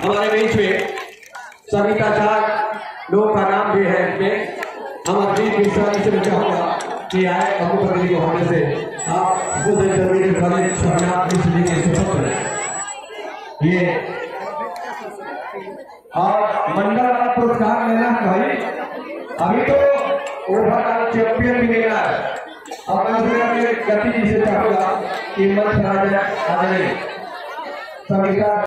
हमारे बीच में सविता चार लोगों का नाम भी है इसमें। हम अजीत मिश्रा जी से चाहूंगा कि आए अबू को होने से आप ये और मंडल वाला पुरस्कार लेना है भाई। अभी तो ओवरऑल चैंपियन भी लेना है। अब मैं गति जी से चाहूंगा कि मंच आ जाए सविता